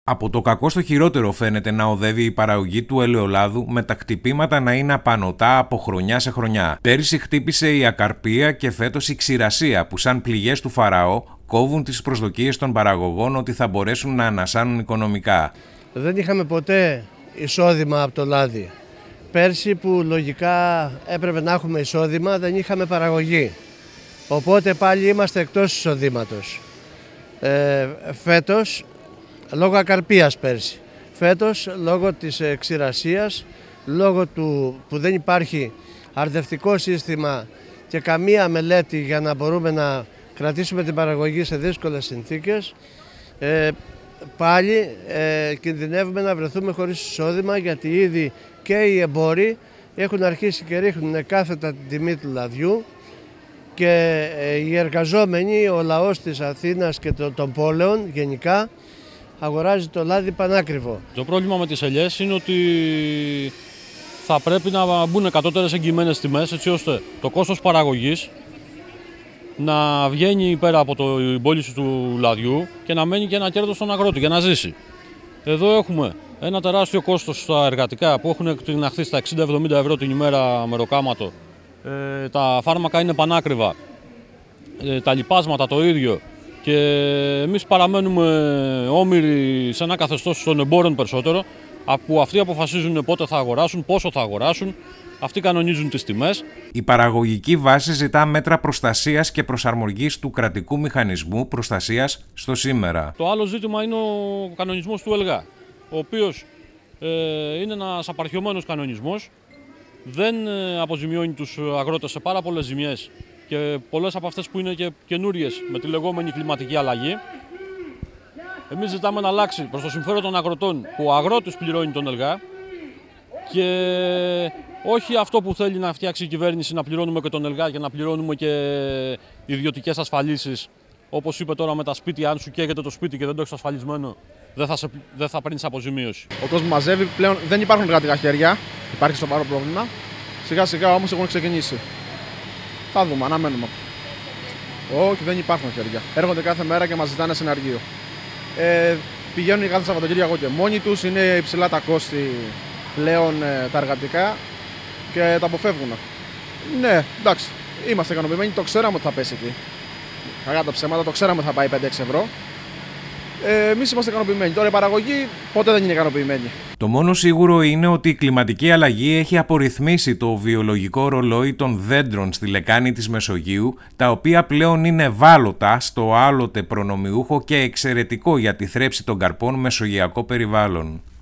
Από το κακό στο χειρότερο φαίνεται να οδεύει η παραγωγή του ελαιολάδου, με τα χτυπήματα να είναι απανωτά από χρονιά σε χρονιά. Πέρυσι χτύπησε η ακαρπία και φέτος η ξηρασία, που σαν πληγές του Φαραώ κόβουν τις προσδοκίες των παραγωγών ότι θα μπορέσουν να ανασάνουν οικονομικά. Δεν είχαμε ποτέ εισόδημα από το λάδι. Πέρσι που λογικά έπρεπε να έχουμε εισόδημα, δεν είχαμε παραγωγή. Οπότε πάλι είμαστε εκτός εισοδήματος. Φέτος, λόγω ακαρπίας πέρσι. Φέτος, λόγω της ξηρασίας, λόγω του που δεν υπάρχει αρδευτικό σύστημα και καμία μελέτη για να μπορούμε να κρατήσουμε την παραγωγή σε δύσκολες συνθήκες, πάλι κινδυνεύουμε να βρεθούμε χωρίς εισόδημα, γιατί ήδη και οι εμπόροι έχουν αρχίσει και ρίχνουν κάθετα την τιμή του λαδιού και οι εργαζόμενοι, ο λαός της Αθήνας και των πόλεων γενικά αγοράζει το λάδι πανάκριβο. Το πρόβλημα με τις ελιές είναι ότι θα πρέπει να μπουν κατώτερες εγγυημένες τιμές, έτσι ώστε το κόστος παραγωγής να βγαίνει πέρα από την πώληση του λαδιού και να μένει και ένα κέρδος στον αγρότη για να ζήσει. Εδώ έχουμε ένα τεράστιο κόστος στα εργατικά που έχουν εκτιναχθεί στα 60-70 ευρώ την ημέρα μεροκάματο. Τα φάρμακα είναι πανάκριβα, τα λιπάσματα το ίδιο, και εμείς παραμένουμε όμοιροι σε ένα καθεστώς των εμπόρων περισσότερο, που αυτοί αποφασίζουν πότε θα αγοράσουν, πόσο θα αγοράσουν. Αυτοί κανονίζουν τις τιμές. Η παραγωγική βάση ζητά μέτρα προστασίας και προσαρμογής του κρατικού μηχανισμού προστασίας στο σήμερα. Το άλλο ζήτημα είναι ο κανονισμός του ΕΛΓΑ, ο οποίος είναι ένας απαρχιωμένος κανονισμός, δεν αποζημιώνει τους αγρότες σε πάρα πολλές ζημιές και πολλές από αυτές που είναι και καινούριες με τη λεγόμενη κλιματική αλλαγή. Εμείς ζητάμε να αλλάξει προς το συμφέρον των αγροτών, που ο αγρότης πληρώνει τον ΕΛΓΑ, και όχι αυτό που θέλει να φτιάξει η κυβέρνηση, να πληρώνουμε και τον ΕΛΓΑ και να πληρώνουμε και ιδιωτικές ασφαλίσεις. Όπως είπε τώρα με τα σπίτια, αν σου καίγεται το σπίτι και δεν το έχεις ασφαλισμένο, δεν θα παίρνεις αποζημίωση. Ο κόσμος μαζεύει, πλέον δεν υπάρχουν εργατικά χέρια, υπάρχει σοβαρό πρόβλημα. Σιγά σιγά όμως έχουν ξεκινήσει. Θα δούμε, αναμένουμε. Όχι, δεν υπάρχουν χέρια. Έρχονται κάθε μέρα και μας ζητάνε συναργείο. Πηγαίνουν κάθε Σαββατοκύριακο και μόνοι τους, είναι υψηλά τα κόστη πλέον τα εργατικά και τα αποφεύγουν. Ναι, εντάξει, είμαστε ικανοποιημένοι, το ξέραμε ότι θα πέσει εκεί. Κακά τα ψέματα, το ξέραμε ότι θα πάει 5-6 ευρώ. Εμείς είμαστε ικανοποιημένοι. Τώρα η παραγωγή ποτέ δεν είναι ικανοποιημένη. Το μόνο σίγουρο είναι ότι η κλιματική αλλαγή έχει απορριθμίσει το βιολογικό ρολόι των δέντρων στη λεκάνη της Μεσογείου, τα οποία πλέον είναι ευάλωτα στο άλλοτε προνομιούχο και εξαιρετικό για τη θρέψη των καρπών μεσογειακό περιβάλλον.